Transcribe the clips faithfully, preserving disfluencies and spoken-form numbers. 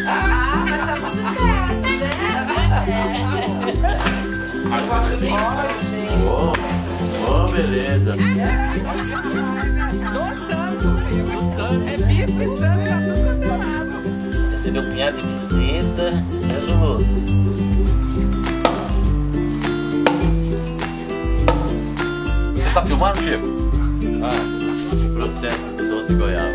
Ah, mas tá tudo certo, né? Ô, oh, beleza. É bispo e santo, tá tudo controlado. Recebeu um punhado de visita. Resolveu. Você tá filmando, Chico? Ah, processo do doce goiaba.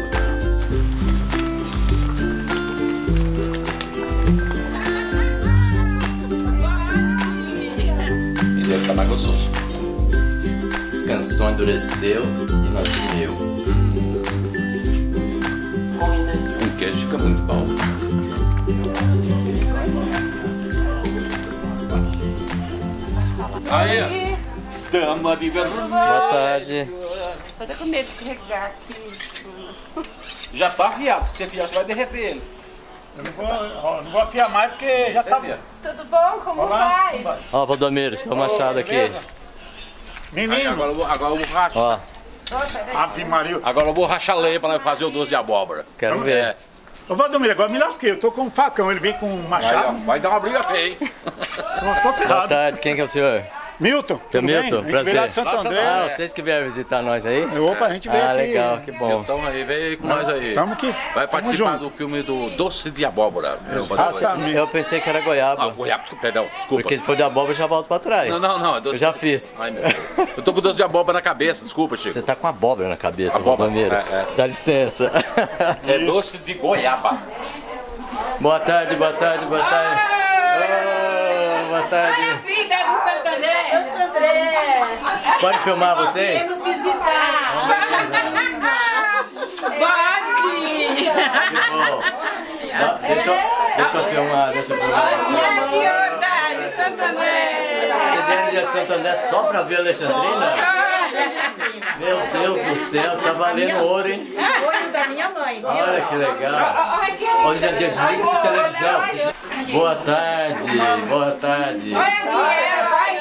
Ele deve estar mais gostoso. Descansou, endureceu e nós comeu. O queijo fica muito bom. Aí, dama de verdade. Boa tarde. Tô até com medo de escorregar aqui. Já tá afiado, se você afiar, você vai derreter ele. Eu não vou, ó, não vou afiar mais porque já tá. Tudo bom? Como Olá, vai? vai. Ó, Valdomiro, seu machado aqui. Beleza? Aí, Menino, agora, eu vou, agora eu vou rachar. Ó, Ave Maria. Agora eu vou rachar lenha pra nós fazer o doce de abóbora. quero Vamos ver. É. Ô Valdomiro, agora me lasquei. Eu tô com um facão, ele vem com um Vai, ó, machado. vai dar uma briga feia, hein? Eu tô Boa ferrado. tarde, quem que é o senhor? Milton, Seu tudo bem? Milton, A gente veio lá de prazer. Santo André. Ah, vocês que vieram visitar nós aí? Opa, a gente veio Ah, aqui. legal, que bom. Então aí, vem aí com nós aí. Tamo aqui. Vai Tamo participar junto. do filme do Doce de Abóbora. Eu vou Ah, fazer- sabe. Eu pensei que era Ah, goiaba. goiaba, desculpa, perdão, desculpa. Porque se for de abóbora, eu já volto pra trás. Não, não, não. É doce... Eu já fiz. Ai, meu Deus. Eu tô com doce de abóbora na cabeça, desculpa, Chico. Você tá com abóbora na cabeça, Abóbora, Valdomiro. é, é. Dá licença. É doce de goiaba. Boa tarde, boa tarde, boa tarde. Oh, boa tarde. Olha a cidade de Santo André. Santo André. Pode filmar vocês? Viemos visitar. Pode! Que bom. Dá- Deixa eu, deixa eu filmar, deixa eu filmar. Olha que horta de Santo André. Vocês vieram de Santo André só pra ver a Alexandrina? Meu Deus do céu, tá valendo ouro, hein? Sonho da minha mãe. Olha que legal. Olha que Hoje em dia desliga essa televisão. Boa tarde, boa tarde. Olha que é, vai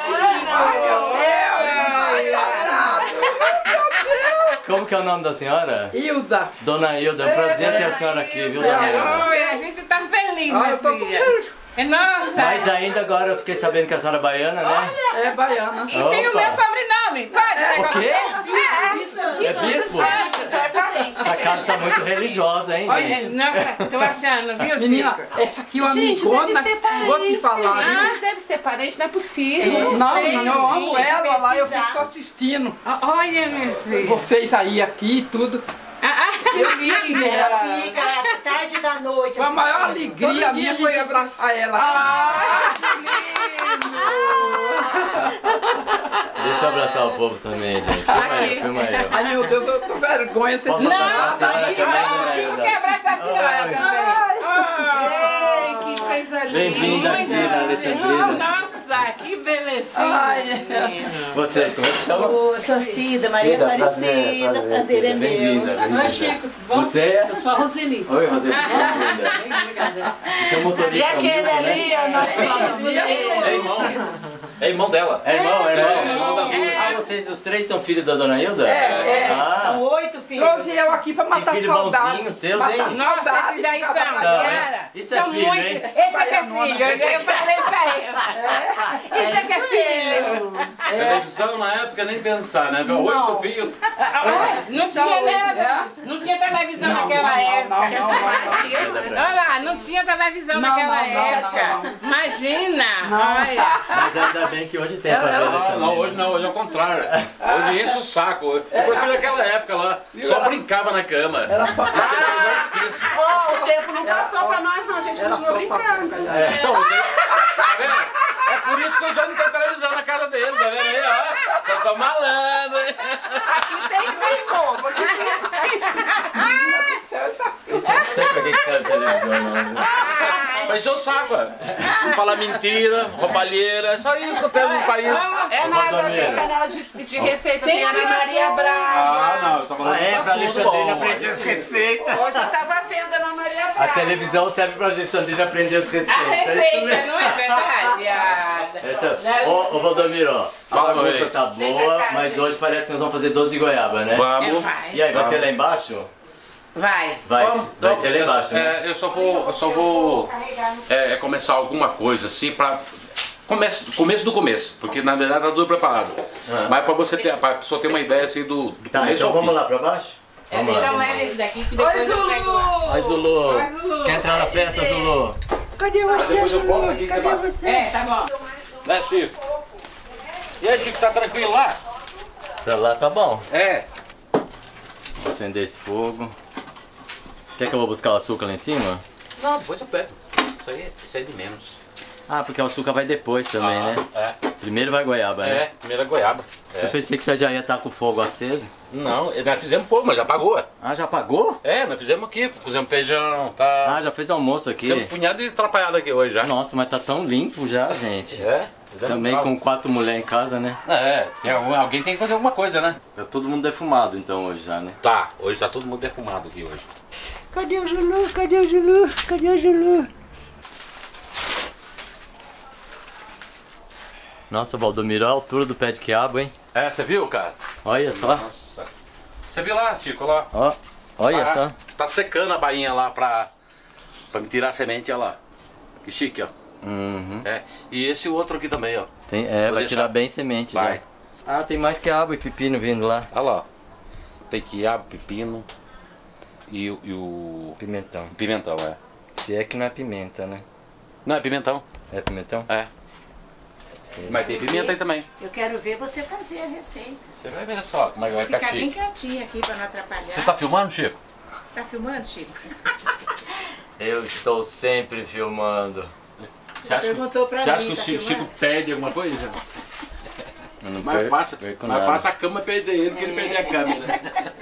Como que é o nome da senhora? Hilda. Dona Hilda, é um prazer ter a senhora aqui, viu, Dona Hilda? Olha, a gente tá feliz, Ah, minha eu tô com filha. medo. Nossa! Mas ainda agora eu fiquei sabendo que a senhora é baiana, né? É baiana. E tem o meu sobrenome. Pode? O quê? É, É bispo? Essa casa tá muito religiosa, hein, Olha, gente? nossa, tô achando, viu, Menina, Chico? essa aqui é uma Gente, amigona. deve ser parente. Vou te falar, viu? Ah, deve ser parente, não é possível. Não, sei, menina, eu amo sim, ela lá, eu pesquisar. fico só assistindo. Olha, minha filha. Vocês aí, aqui e tudo. Ah, ah. Eu vi ela. Fica à tarde da noite. A maior assistindo. alegria Todo dia minha a foi gente abraçar ela. Ah, que lindo! Deixa eu abraçar o povo também, gente. Filma aí, filma aí. ó. Ai, meu Deus, eu tô vergonha. Você Posso não... abraçar a senhora Aí, também, ó, o Dona Chico Hilda? quer abraçar a senhora também. Ei, que coisa linda. Bem-vinda aqui na Alexandrina. Nossa, que belezinha. Ai, Vocês, como é que chama? Eu sou Cida, Maria Cida, Aparecida. prazer, Prazer é Bem-vinda, meu. bem-vinda. Chico, Você é? Eu sou a Roseli. Oi, Roseli, bem-vinda. Tem um motorista E aquele amigo, né? ali, ó, nosso É irmão. É irmão dela. É irmão, é irmão? É, irmão das duas. Ah, vocês, os três são filhos da Dona Hilda? É, Ah, São oito filhos. trouxe eu aqui pra tem matar filho saudade. bonzinho seus, Matar hein? Nossa, saudade esses daí de são, cada São, cara. hein? Isso é São filho, muito... hein? Esse aqui é baianona. filho, eu eu falei pra ela. Isso aqui é filho. Televisão na época nem pensar, né? Oito filhos. Ah, Não tinha nada. Não tinha televisão naquela época. Não, não, não, não. Olha lá, não tinha televisão Não, naquela não, não, época. não, não. Imagina. Olha. Mas ainda bem que hoje tem pra ver, Ah, Alexandre. não, hoje não, hoje é o contrário. Hoje enche o saco. Eu prefiro aquela época lá, só brincava na cama. Era só Esse tempo eu já esqueço. Ó, o tempo não passou pra nós, não. A gente Era continua só brincando. Então, você, tá vendo? É por isso que os homens não têm televisão na casa dele, tá vendo aí, ó? Só são malandros. Aqui tem sem bobo. Aqui Eu não sei pra que que serve televisão, não. né? Mas encher o saco, ó. Falar mentira, roubalheira, é só isso que eu tenho no país. é nada, tem canal de, de receita, tem Ana Maria Braga. Ah, não, eu tô falando Ah, é? de Pra assunto Alexandrina bom. aprender as receitas. Hoje eu tava vendo a Ana Maria A Braga. televisão serve pra Alexandrina aprender as receitas. A É isso receita, mesmo. não é verdade? A- Essa... Ô, ô Valdomiro, ó, a Fala, bagunça véi. tá boa, mas hoje parece que nós vamos fazer doce de goiaba, né? Vamos. É, vai. E aí, vai ser lá embaixo? Vai. Vai, Vamos, vai vamos. ser lá embaixo, eu, né? é, eu só vou, eu só vou é, é, começar alguma coisa assim pra... Começo, começo do começo, porque na verdade tá tudo preparado. Ah. Mas pra você ter, pra pessoa ter uma ideia assim do, do Tá, começo então ao vamos fim. lá pra baixo? É, Vamos lá. então leva esse daqui que depois Oi, eu pego lá. Oi, Zulu. Oi, Zulu. Quer entrar na festa, Zulu? Cadê você, Depois eu boto aqui Zulu? que você Cadê bate. você? É, tá bom. Né, Chico? E aí, Chico, tá tranquilo lá? Pra lá tá bom. É. Vou acender esse fogo. Quer que eu vou buscar o açúcar lá em cima? Não, depois eu pego. Isso aí, isso aí é de menos. Ah, porque o açúcar vai depois também, Ah, né? É. Primeiro vai goiaba, né? É, primeira goiaba. Eu É. pensei que você já ia estar com o fogo aceso. Não, nós fizemos fogo, mas já apagou. Ah, já apagou? É, nós fizemos aqui, fizemos feijão, tá... Ah, já fez almoço aqui? Fizemos um punhado de atrapalhado aqui hoje já. Nossa, mas tá tão limpo já, gente. É. fizemos Também algo. com quatro mulheres em casa, né? É, tem algum- alguém tem que fazer alguma coisa, né? Tá todo mundo defumado então hoje já, né? Tá, hoje tá todo mundo defumado aqui hoje. Cadê o Zulu? Cadê o Zulu? Cadê o Zulu? Nossa, Valdomiro, olha a altura do pé de quiabo, hein? É, você viu, cara? Olha só. Nossa. Você viu lá, Chico, lá? Ó, olha Ah, só. Tá secando a bainha lá pra, pra me tirar a semente, olha lá. Que chique, ó. Uhum. É. E esse outro aqui também, ó. Tem, é, Vou vai deixar. tirar bem semente Vai. já. Ah, tem mais quiabo e pepino vindo lá. Olha lá. Tem quiabo, pepino e, o- e o Pimentão. pimentão, é. Se é que não é pimenta, né? Não, é pimentão. É pimentão? É. Mas tem pimenta aí também. Eu quero ver você fazer a receita. Você vai ver só como é que vai ficar Ficar bem chique. quietinha aqui pra não atrapalhar. Você tá filmando, Chico? Tá filmando, Chico? Eu estou sempre filmando. Você acha, perguntou pra você acha mim, que o tá Chico, filmando? Chico perde alguma coisa? Eu não Mais per- fácil, perco mais nada. fácil a cama perder ele que ele perder a câmera.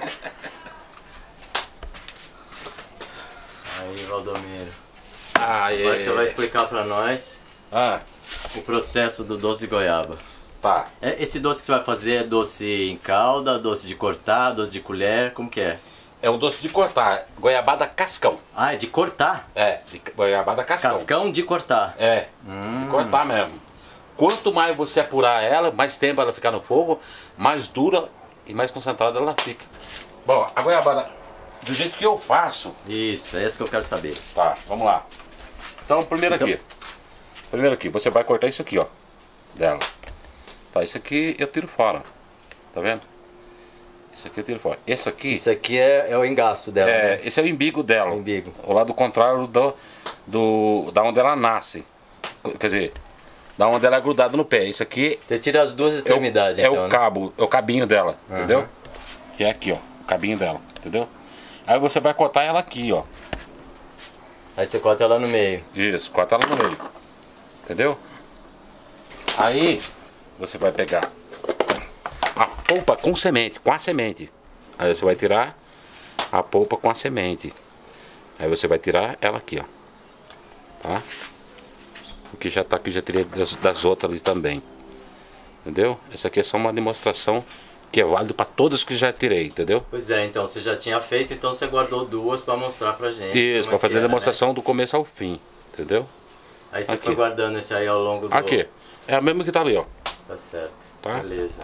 Aí, Valdomiro. Ah, é. Agora você vai explicar pra nós Ah, o processo do doce de goiaba. tá. É, esse doce que você vai fazer é doce em calda, doce de cortar, doce de colher, como que é? É um doce de cortar, goiabada cascão. Ah, é de cortar? É, de goiabada cascão. Cascão de cortar. É, Hum. de cortar mesmo. Quanto mais você apurar ela, mais tempo ela ficar no fogo, mais dura e mais concentrada ela fica. Bom, a goiabada, do jeito que eu faço, Isso, é isso que eu quero saber. tá, vamos lá. Então, primeiro Então- aqui. Primeiro aqui, você vai cortar isso aqui, ó, dela. Tá, isso aqui eu tiro fora, tá vendo? Isso aqui eu tiro fora. Esse aqui, Isso aqui é, é o engaço dela, é, né? esse é o umbigo dela. O umbigo. O lado contrário do, do, da onde ela nasce. Quer dizer, da onde ela é grudada no pé. Isso aqui Você tira as duas é o, extremidades, é então, o né? cabo, é o cabinho dela, Aham. entendeu? Que é aqui, ó, o cabinho dela, entendeu? Aí você vai cortar ela aqui, ó. Aí você corta ela no meio. Isso, corta ela no meio. Entendeu? Aí você vai pegar a polpa com semente, com a semente. Aí você vai tirar a polpa com a semente. Aí você vai tirar ela aqui, ó. Tá? Porque já tá aqui, já tirei das, das outras ali também. Entendeu? Essa aqui é só uma demonstração que é válido para todas que já tirei, entendeu? Pois é, então você já tinha feito, então você guardou duas pra mostrar pra gente. Isso, como para é que fazer a era, demonstração do começo ao fim, entendeu? né? Aí você Aqui. foi guardando esse aí ao longo do... Aqui, é a mesma que tá ali, ó. Tá certo. Tá? Beleza.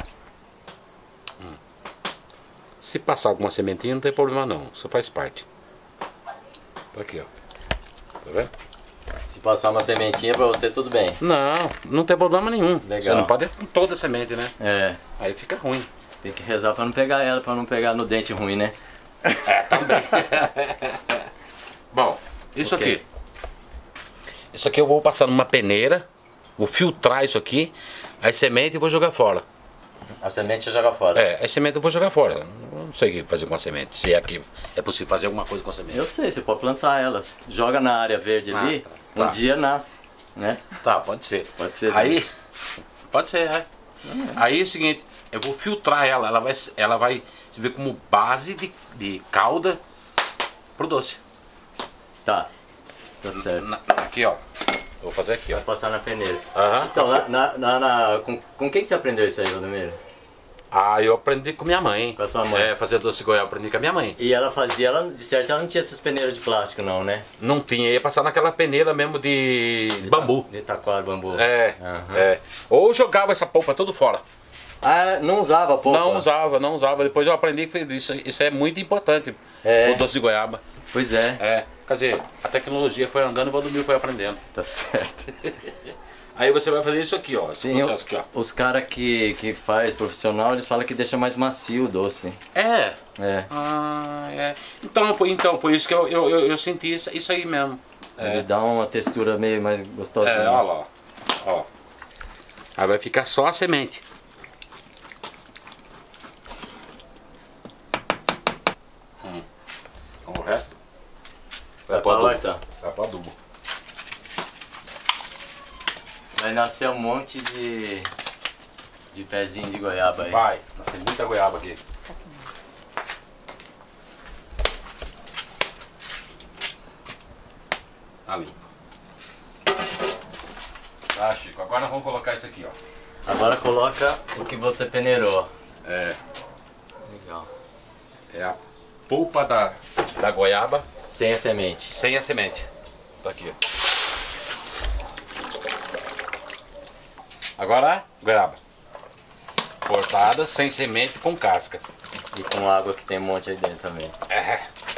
Se passar alguma sementinha não tem problema não, isso faz parte. Tá aqui, ó. Tá vendo? Se passar uma sementinha pra você, tudo bem. Não, não tem problema nenhum. Legal. Você não pode com toda a semente, né? É, Aí fica ruim. tem que rezar pra não pegar ela, pra não pegar no dente ruim, né? É, também. Bom, isso Ok. aqui. Isso aqui eu vou passar numa peneira, vou filtrar isso aqui, aí semente eu vou jogar fora. A semente você joga fora. É, a semente eu vou jogar fora. Eu não sei o que fazer com a semente. Se é que é possível fazer alguma coisa com a semente. Eu sei, você pode plantar elas. Joga na área verde Ah, ali, tá. um Tá. dia nasce, né? Tá, pode ser. Pode ser. Aí, pode ser, é. Aí é o seguinte, eu vou filtrar ela, ela vai, ela vai servir como base de, de calda pro doce. Tá, tá certo. Na- aqui, ó. Eu vou fazer aqui, ó. Vai passar na peneira. Aham. Então, na, na, na, na- com, com quem que você aprendeu isso aí, Valdomiro? Ah, eu aprendi com minha mãe. Com a sua mãe. É, fazer doce de goiaba, eu aprendi com a minha mãe. E ela fazia, ela, de certo, ela não tinha essas peneiras de plástico não, né? Não tinha, ia passar naquela peneira mesmo de bambu. De taquara, bambu. É, Aham. é. Ou jogava essa polpa tudo fora. Ah, não usava polpa? Não usava, não usava. Depois eu aprendi que isso, isso é muito importante, É. o doce de goiaba. Pois é. É, quer dizer, a tecnologia foi andando e o Valdomiro foi aprendendo. Tá certo. Aí você vai fazer isso aqui, ó, esse Sim, processo aqui, ó. os caras que, que faz profissional, eles falam que deixa mais macio o doce. É. É. Ah, é. Então, foi, então, por isso que eu, eu, eu, eu senti isso, isso aí mesmo. Ele É, dá uma textura meio mais gostosinha. é, olha lá, ó. Aí vai ficar só a semente. Hum. Então, o resto Vai pro pra adubo. horta. Vai pro adubo. Vai nascer um monte de, de pezinho de goiaba aí. Vai, nasceu muita goiaba aqui. Ali. Tá, Chico, agora nós vamos colocar isso aqui, ó. Agora coloca o que você peneirou. É, Legal. é a polpa da, da goiaba Sem a semente. sem a semente. Tá aqui, ó. Agora, goiaba. Cortada, sem semente, com casca. E com água que tem um monte aí dentro também. É.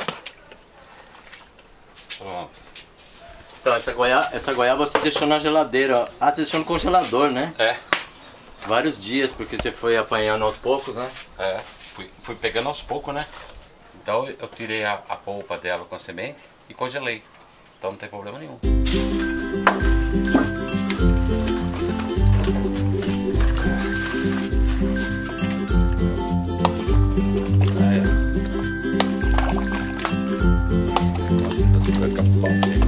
Pronto. Então, essa goiaba, essa goiaba você deixou na geladeira, ó. Ah, você deixou no congelador, né? É, Vários dias, porque você foi apanhando aos poucos, né? é. Fui, fui pegando aos poucos, né? Então eu tirei a, a polpa dela com a semente e congelei. Então não tem problema nenhum. Aí, ó. Nossa, tá super capão.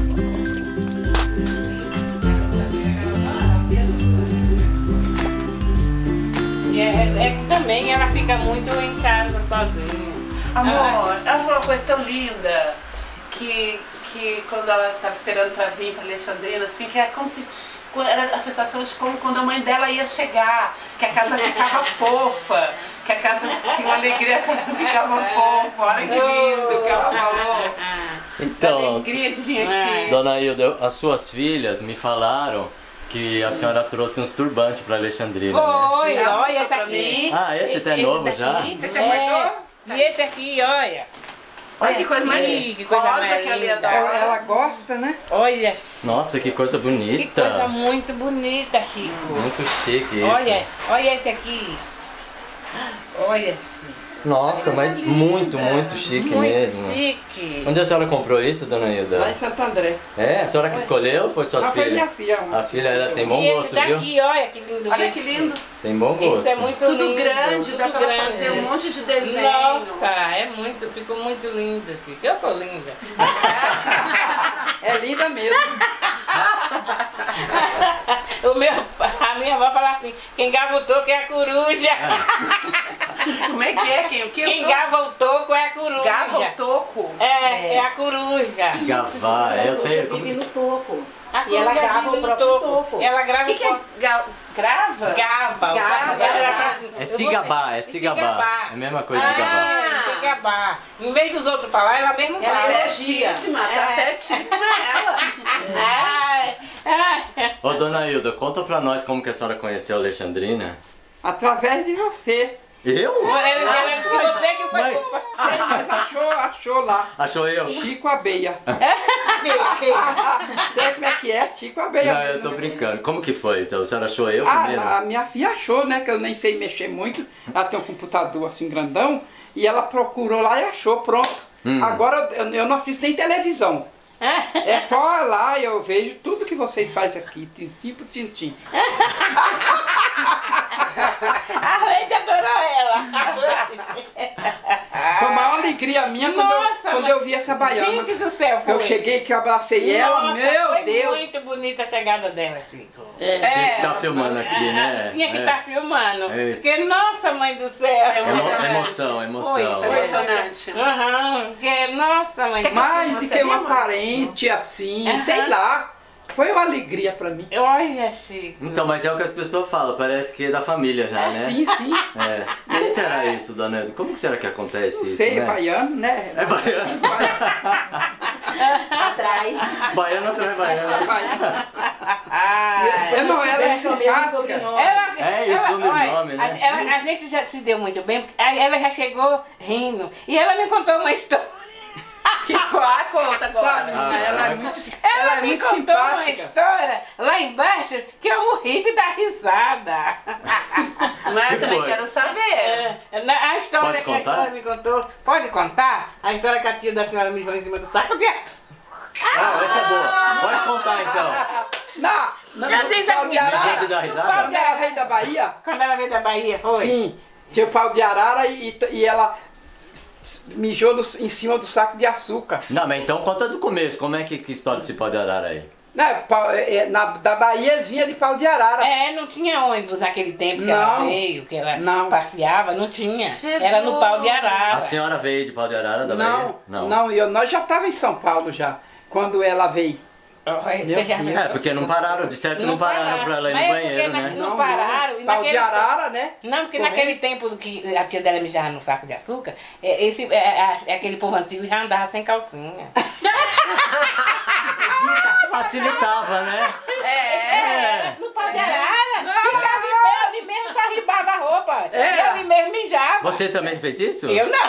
E é, é que também ela fica muito em casa sozinha. Amor, ela falou uma coisa tão linda que, que quando ela estava esperando para vir para Alexandrina, assim, que é como se era a sensação de como quando a mãe dela ia chegar, que a casa ficava fofa, que a casa tinha uma alegria, a casa ficava fofa. Olha que lindo que ela falou. A Então, alegria de vir aqui. Dona Hilda, as suas filhas me falaram que a senhora trouxe uns turbantes pra Alexandrina, né? Foi, Sim, olha esse pra aqui. mim. Ah, esse tá Esse novo daqui. já? Você já É. guardou? E esse aqui, olha. Olha que coisa mais Ih, linda. que coisa Rosa mais que ela ia linda. dar. Ela gosta, né? Olha, Nossa, que coisa que bonita. coisa muito bonita, Chico. Muito chique isso. Olha, olha esse aqui. Olha esse. Nossa, mas muito, muito chique Muito mesmo. chique. Onde a senhora comprou isso, Dona Lá em Hilda? Santo André. É, a senhora que escolheu ou foi suas Ah, foi minha filhas? filha. uma. A filha ela tem bom E esse gosto, viu? daqui, olha que lindo. Olha esse. que lindo. Tem bom gosto. Isso é muito Tudo lindo. grande, dá tudo pra grande. fazer um monte de desenho. Nossa, é muito, ficou muito lindo, Chico. Eu sou linda. É linda mesmo. O meu, a minha avó fala assim, quem gava o toco é a coruja. Como é que é? Quem, o que Quem eu tô? gava o toco é a coruja. Gava o toco? É, é a coruja. Gavar, eu sei. Vive no toco. A E ela coruja grava vive o no próprio toco. Ela O grava que, que é? o Ga- grava? Gava. o Gava, gava, ela gava. fala assim, É eu vou- cigabar, é cigabar. É a mesma coisa de gabar. Ah, se gabar. Em vez dos outros falar, ela mesmo Ela fala. é certíssima, tá É. certíssima ela. Ai, ai. Ô, Dona Hilda, conta pra nós como que a senhora conheceu a Alexandrina. Através de você. Eu? Ela, ela disse que você que foi Mas- culpa. Sim, mas achou, achou lá. Achou eu? Chico Abeia. Sabe como é que é? Chico Abeia. Não, eu tô brincando. Como que foi, então? A senhora achou eu Ah, primeiro? a minha filha achou, né? Que eu nem sei mexer muito. Ela tem um computador assim grandão. E ela procurou lá e achou, pronto. Hum. Agora eu, eu não assisto nem televisão. É só lá eu vejo tudo que vocês fazem aqui, tintim por tintim. A Leite adorou ela. Foi a maior alegria minha quando, Nossa, eu, quando mas- eu vi essa baiana. Gente do céu, foi. Eu cheguei que eu abracei ela, Nossa, meu foi Deus. muito bonita a chegada dela, Chico. Tinha que estar filmando aqui, né? Tinha que É. estar filmando. É. Porque, nossa, mãe do céu. Emo- emoção, emoção. Foi, Foi emocionante. Aham, porque, nossa, mãe do céu. Mais do Você que uma viu? parente assim, Aham. sei lá. Foi uma alegria pra mim. Olha, Chico. Então, mas é o que as pessoas falam, parece que é da família já, né? Sim, sim. É. Como será isso, Dona Hilda? Como que será que acontece Não isso, sei, né? baiano, né? É baiano. Atrai. Baiano atrai baiano. Baiano. Ai, É, não, ela é Tivesse o mesmo simpática. sobrenome. ela que- É isso, ela- o nome, olha, né? A, ela- a gente já se deu muito bem, porque aí ela já chegou rindo. E ela me contou uma história. Que qual conta agora? Ela é muito, Ela, ela é me muito contou uma simpática. história lá embaixo que eu morri de dar risada. Mas eu Que também foi? quero saber. É, na- a história Pode que a contar? história me contou. Pode contar? A história que a tia da senhora me jogou em cima do saco de aço. Ah, essa é boa. Pode contar então. Não, não, Já no disse pau aqui. de arara. Gente dá risada? Quando ela veio da Bahia, Quando ela veio da Bahia, foi? sim, tinha o pau de arara e, e ela mijou no- em cima do saco de açúcar. Não, mas então conta do começo. Como é que, que história desse pau de arara aí? Né, pau- é, na, da Bahia eles vinham de pau de arara. É, não tinha ônibus naquele tempo que Não. ela veio, que ela Não. passeava, não tinha. Jesus. Era no pau de A arara. senhora veio de pau de arara da Bahia? Não, não, eu, nós já estávamos em São Paulo já, quando ela veio. Olha, Meu você já Deus. viu? É, porque não pararam, de certo não, pararam pra ela ir no Mas é porque banheiro, na- né? Não pararam, e Pau naquele de arara, né? Não, porque Correndo. naquele tempo que a tia dela mijava no saco de açúcar, é, esse, é, é, aquele povo antigo já andava sem calcinha. Facilitava, né? É, no pau de arara, ficava em pé ali mesmo, só ribava a roupa. É. E ali mesmo mijava. Você também fez isso? Eu não.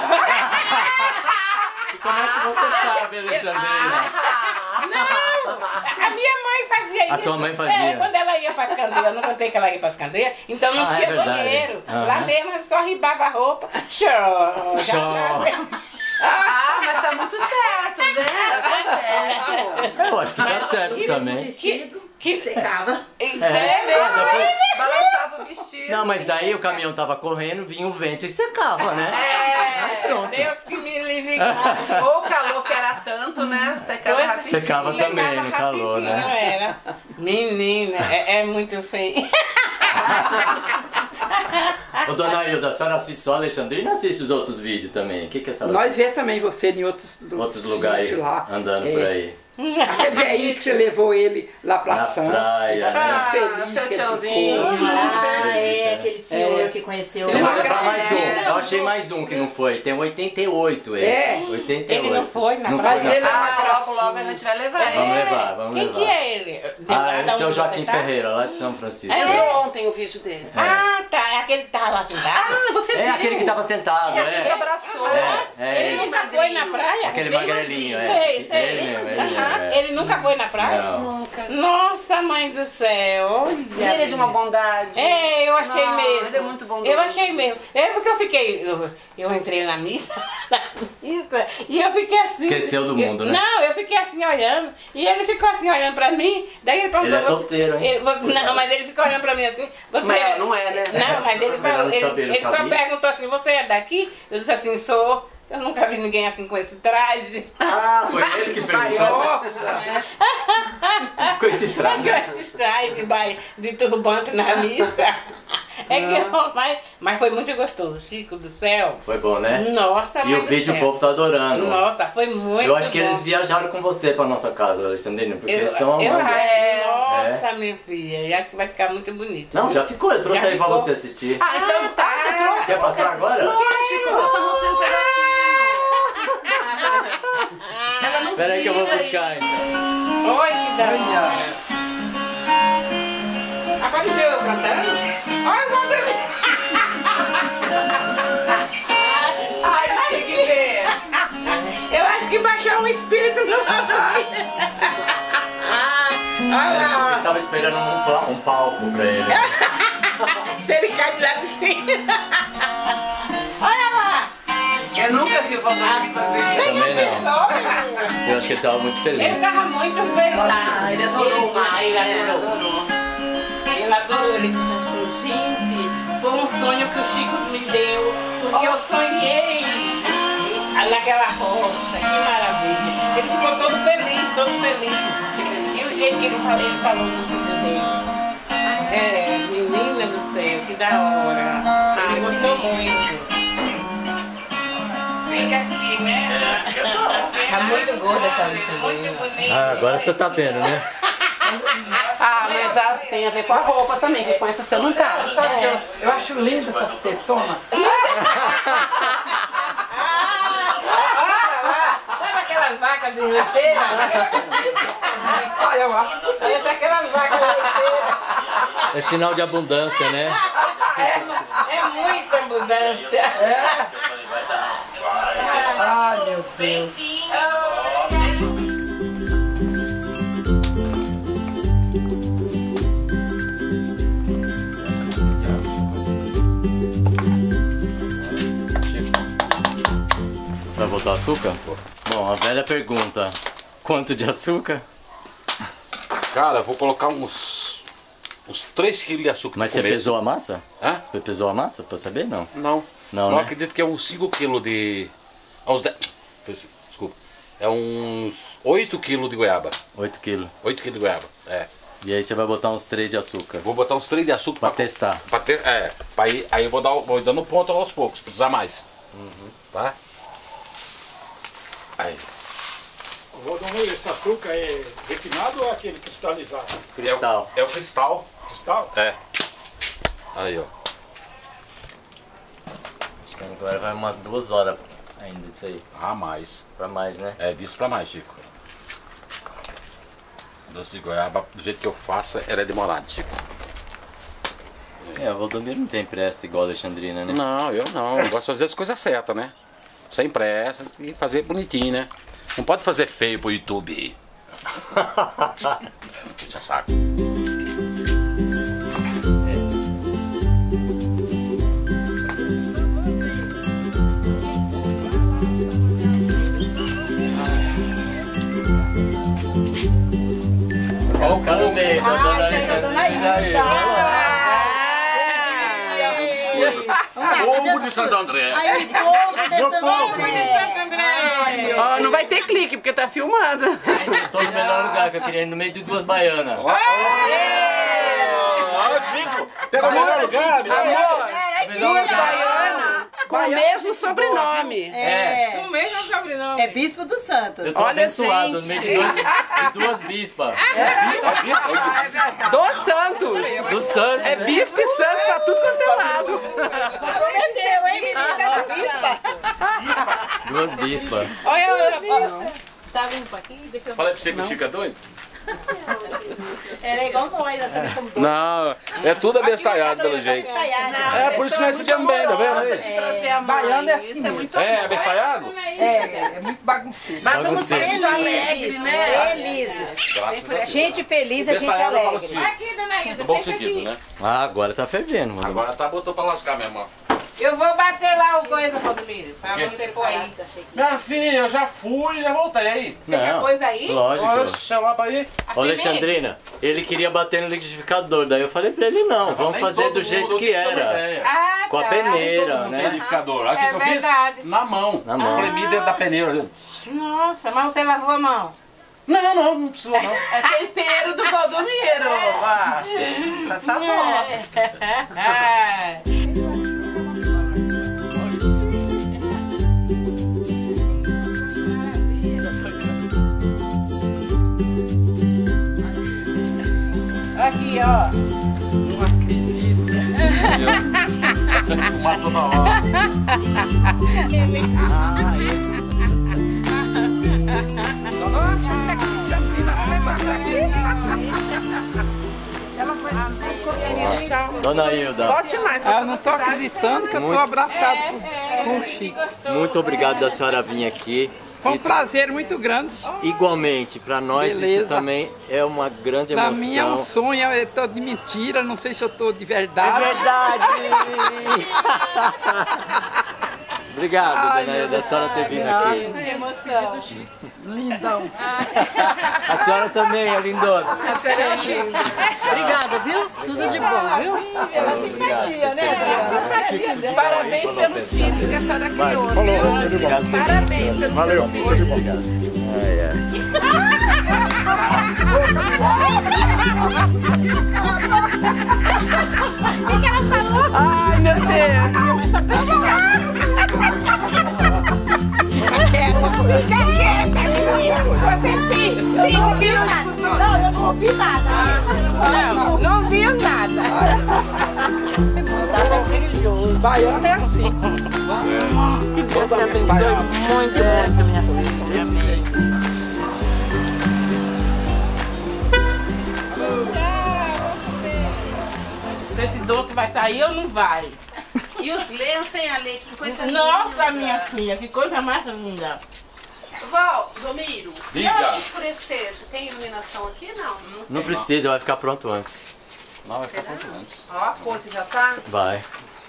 E como é que você sabe, Alexandrina? Não! A minha mãe fazia isso. A sua mãe fazia? É, quando ela ia para as candeias, eu não contei que ela ia para as candeias, então não Ah, é tinha verdade. banheiro. Aham. Lá mesmo ela só ribava a roupa. Show! Show. Ah, mas tá muito certo, né? Tá certo. Eu acho que tá certo também. Vestido, Que secava. É, É, depois- Balançava o vestido. Não, mas daí o caminhão tava correndo, vinha o vento e secava, né? É. Pronto. Deus que me livre. Ou o calor que era tanto, né? Secava Coisa- rapidinho. Secava também no calor, né? Rapidinho era. Menina, é, é muito feio. Ô, dona Hilda, a senhora assiste só a Alexandrina ou assiste os outros vídeos também? O que que a senhora Nós assiste? vê também você em outros, lu- Outros lugares sítios lá. andando É. por aí. Aquele velhinho que você levou ele lá pra Na Santos. praia, né? Ah, Feliz seu que ele tiozinho. ficou. Ah, Delícia. é, aquele tio eu que conheceu. Eu vou Ele levar mais um. agradece. Eu achei mais um que não foi. Tem oitenta e oito esse. É. oitenta e oito. Ele não foi na Não praia. foi Mas ele na é uma praia. Ah, logo, logo a gente vai levar ele. Vamos levar, vamos Quem levar. que é ele? De lá Ah, da esse é o onde Joaquim você tá? Ferreira, lá de São Francisco. Entrou ontem o vídeo dele. Ah, tá. É aquele que tava lá sentado. Ah, você É viu? aquele que tava sentado, Que a gente é. abraçou. É, é Ele ele. nunca foi na praia? Aquele Bem magrelinho, magrinho. é. Sei, sei. Ele mesmo, ele mesmo, Aham. é. Ele nunca foi na praia? Não. Nossa, mãe do céu. Olha. Ele é de uma bondade. É, eu achei Não, mesmo. ele é muito bondoso. Eu achei mesmo. É porque eu fiquei. Eu, eu entrei na missa, na missa, e eu fiquei assim. Esqueceu do mundo, eu, né? Não, eu fiquei assim olhando. E ele ficou assim olhando pra mim. Daí ele perguntou. Ele é você- solteiro, hein? ele- você- não, mas ele ficou olhando pra mim assim. Você Mas é- não é, né? Não, mas ele Melhor falou. não Ele, saber, não ele só sabia? perguntou assim: você é daqui? Eu disse assim: sou. Eu nunca vi ninguém assim com esse traje. Ah, foi ele que perguntou. Nossa! Com esse traje. Com esse traje de, baia- de turbante na missa. É que eu, mas, mas foi muito gostoso, Chico do céu. Foi bom, né? Nossa, E mãe o do vídeo o céu. povo tá adorando. Nossa, foi muito Eu acho que bom. eles viajaram com você pra nossa casa, Alexandrina, porque Eu, eles estão eu amando. acho, É. nossa, minha filha, eu acho que vai ficar muito bonito. Não, já ficou, eu trouxe Já aí pra ficou? você assistir. Ah, então tá, você trouxe. Quer passar agora? Lógico, eu só mostrei um pedacinho. Ela não Pera aí que eu vou vira buscar então. Oi, que da hora. Apareceu eu cantando? Olha o cantando. Ai, eu tinha que ver. Eu acho que baixou um espírito no lado dele. Olha lá, Ele tava esperando um, pla- um palco pra ele. ó. Se ele cai de lá de cima. Olha lá. Eu nunca vi o Valdomiro fazer isso. Você já Também não. pensou, menina? Eu acho que ele tava muito Ele feliz. tava muito feliz. Ah, ele adorou o mar. Ele Ele adorou. adorou. Ele adorou. Ele disse assim, gente, foi um sonho que o Chico me deu, porque eu sonhei naquela roça, que maravilha. Ele ficou todo feliz, todo feliz. E o jeito que ele falou, ele falou do filho dele. É, menina do céu, que da hora. Ele gostou muito. Fica aqui, né? Tá muito gorda essa Alexandrina. Ah, agora você tá vendo, né? Ah, mas a- tem a ver com a roupa também, que com essa você não tá. Sabe que eu, eu acho lindo essas tetonas. Olha lá, sabe aquelas vacas de leiteira? Ah, eu acho Parece aquelas vacas de leiteira. É sinal de abundância, né? É, é muita abundância. É. Ai, meu Deus. Vai botar açúcar? Bom, a velha pergunta, quanto de açúcar? Cara, eu vou colocar uns, uns três quilos de açúcar. Mas você pesou a massa? Hã? Você pesou a massa pra saber? Não. Não. Não, Eu né? acredito que é uns cinco quilos de... ah, uns dez... Desculpa. É uns oito quilos de goiaba. oito quilos. oito quilos de goiaba, é. E aí você vai botar uns três de açúcar. Vou botar uns três de açúcar Pra pra testar. Pra ter, é, pra ir, aí eu vou, dar, vou dando ponto aos poucos, se precisar mais. Uhum. Tá? Aí. Valdomiro, esse açúcar é refinado ou é aquele cristalizado? Cristal. É o, é o cristal. Cristal? É. Aí, ó. Acho que agora vai umas duas horas ainda disso aí. Ah, mais. Pra mais, né? É disso pra mais, Chico. Doce de goiaba, do jeito que eu faço, ela é demorada, Chico. É, o Valdomiro não tem pressa igual a Alexandrina, né? Não, eu não. Eu gosto de fazer as coisas certas, né? Sem pressa e fazer bonitinho, né? Não pode fazer feio pro YouTube. Puxa saco. Olha o cara veio, da dona Alexandrina aí. Povo de Santo André. Ai, o povo de Santo André. Ó, não vai ter clique, porque tá filmando. Eu tô no melhor lugar, que eu queria ir no meio de duas baianas. Olha o Chico. Pegou o melhor lugar. Amor, duas baianas com o mesmo sobrenome. É. O mesmo sobrenome. É Bispo dos Santos. Eu sou Olha, abençoado no meio de duas, de duas bispas. Dos Santos. Do santo, É né? bispo e santo pra tudo quanto é lado. Comprometeu, hein, menina? Bispa. Duas bispas. Olha, olha, olha. Tá limpo aqui? Deixa eu... Falei pra você que o Chico é doido? Ela é igual nós, nós também somos dois. Não, é tudo abestalhado pelo jeito. É, É, por isso que nós se demos bem, tá vendo aí? Trazer a Baiano é assim isso é muito É, abestalhado? É, é muito bagunceiro. Mas somos Bagunceiro. felizes, né? Felizes. Graças a Deus. Gente feliz, a gente Abestalhado, eu falo alegre. assim, Aqui, dona Ilda, no bom deixa sentido, aqui. né? Ah, agora tá fervendo, mano. Agora tá, botou pra lascar mesmo, ó. Eu vou bater lá o coisa, Valdomiro, pra quê? você pôr aí. Minha filha, eu já fui, já voltei. Você já pôs aí? Lógico. Olha, chamar pra ir. Ô, Alexandrina, ele queria bater no liquidificador, daí eu falei pra ele não, vamos Nem fazer todo do jeito mundo que tem uma era. ideia. Ah, Com a tá. peneira, No né? liquidificador. Olha o É que que eu fiz? verdade. Na mão. Na mão. Espremi dentro da peneira. Nossa, mas você lavou a mão. Não, não, não precisou não. É tempero do Valdomiro. Ah, tá sabor. É. Aqui, ó. Não acredito. Tá sendo fumado toda hora. Dona Hilda, Bote mais. Ah, eu não tô acreditando que eu tô abraçado com, com o Chico. muito obrigado da senhora vir aqui. Foi um Isso, prazer muito grande. igualmente, pra nós isso Beleza. também é uma grande Pra emoção. mim é um sonho, eu tô de mentira, não sei se eu tô de É verdade. verdade! Obrigado, Ai, dona meu Hilda, a senhora ter vindo aqui. Que emoção. Lindão. A senhora também é lindona. Obrigada, viu? Tudo de bom, viu? Pela simpatia, né? Parabéns pelos filhos que a senhora criou. Obrigado. Parabéns pelos Valeu, seus tudo de filhos. bom. Ai, ai. Ai, meu Deus. Não viu nada. Não, eu não ouvi nada. Não, não viu nada. Baiano é assim. Muito, muito, minha filha. vai sair ou não vai. E os lenços, hein, Ale? Que coisa linda. Nossa, minha filha, que coisa mais linda. Val, Domiro, e Diga. ao escurecer? Tem iluminação aqui? Não. Não precisa, vai ficar pronto antes. Não, vai ficar pronto antes. Ó, a cor que já tá. Vai.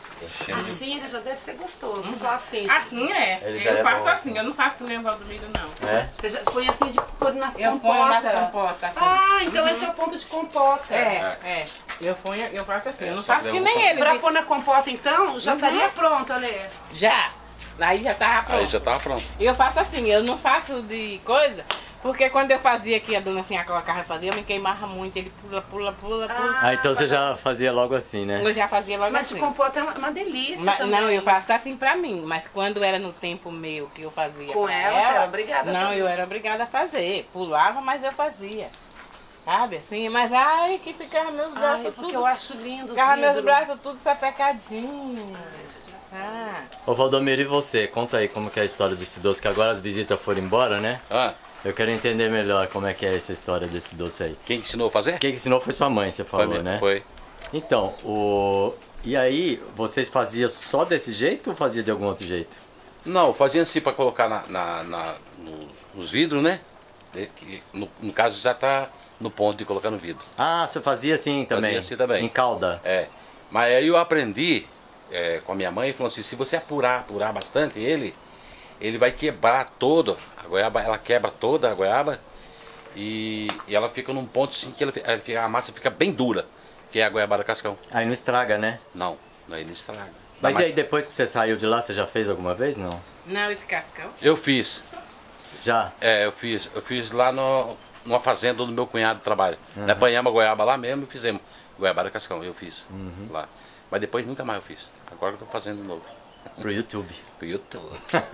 Assim ele já deve ser gostoso, só assim. Assim é. Ele já Eu é faço bom. assim, eu não faço que nem o Valdomiro, não. É? Você já põe assim de pôr nas Eu ponho na compotas. compota. Assim. Ah, então esse é o ponto de compota. É, é. Eu, ponho, eu faço assim, eu não só faço que que eu nem vou ele. Pra de- pôr na compota então, já estaria pronto, Ale. Já. Aí já tava pronto. Aí já tava pronto. Eu faço assim, eu não faço de coisa, porque quando eu fazia aqui, a dona assim, aquela carne fazia, eu me queimava muito, ele pula, pula, pula, pula. Ah, então você já fazia logo assim, né? Eu já fazia logo Mas de assim. compota é uma- uma delícia Mas, também. não, eu faço assim pra mim, mas quando era no tempo meu que eu fazia Com pra ela, você era obrigada a Não, fazer. eu era obrigada a fazer. Pulava, mas eu fazia. Sabe assim? Mas ai, que ficava meus Ai, braços é porque tudo. eu acho lindo os Ficava meus vidros. braços tudo sapecadinhos. Ah. Ô Valdomiro, e você? Conta aí como que é a história desse doce, que agora as visitas foram embora, né? Ah, Eu quero entender melhor como é que é essa história desse doce aí. quem que ensinou a fazer? Quem que ensinou foi sua mãe, você falou, foi, né? Foi. Então, o... E aí, vocês faziam só desse jeito ou fazia de algum outro jeito? Não, fazia assim para colocar na, na, na- no- nos vidros, né? De- que No, no caso já tá no ponto de colocar no vidro. Ah, você fazia assim também? Fazia assim também. Em calda? É. Mas aí eu aprendi é, com a minha mãe, falou assim, se você apurar, apurar bastante ele, ele vai quebrar todo, a goiaba, ela quebra toda a goiaba e, e ela fica num ponto assim que ela, ela fica- a massa fica bem dura, que é a goiabada cascão. Aí não estraga, né? Não, aí não estraga. Mas Dá e mais- aí, depois que você saiu de lá, você já fez alguma vez? Não? Não, esse cascão. Eu fiz, Já? é, eu fiz, eu fiz lá no, numa fazenda do meu cunhado de trabalho. Nós apanhamos a goiaba lá mesmo e fizemos goiabada cascão, eu fiz lá. Mas depois nunca mais eu fiz, agora que eu tô fazendo de novo. Pro YouTube. Pro YouTube.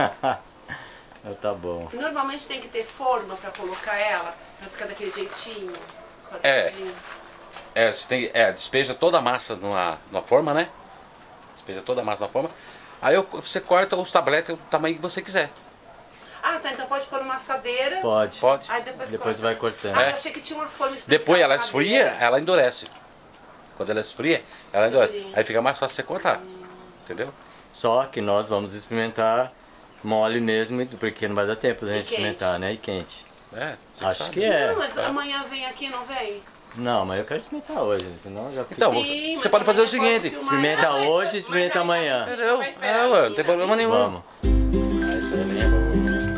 Tá bom. Normalmente tem que ter forno pra colocar ela, pra ficar daquele jeitinho. É. quadradinho. É, você tem, é, despeja toda a massa numa, numa forma, né? Despeja toda a massa na forma. Aí eu- você corta os tabletes do tamanho que você quiser. Ah, tá, então pode pôr numa assadeira. Pode. Pode. Aí depois, Depois corta. vai cortando. Ah, É. eu achei que tinha uma forma especial. Depois ela de esfria, madeira. ela endurece. Quando ela esfria, ela endurece. Durinho. Aí fica mais fácil você cortar. Entendeu? Só que nós vamos experimentar mole mesmo, porque não vai dar tempo da E gente quente. experimentar, né? E quente. É, você Acho sabe. que é. Não, mas amanhã vem aqui, não vem? Não, mas eu quero experimentar hoje, senão eu já fiz. Então, Sim, você, mas você pode fazer o amanhã pode seguinte. filmar. Experimenta Mas- hoje e experimenta amanhã. Entendeu? Vai É, esperar ué, não tem problema nenhum. Vamos. Ah, isso aí é bom.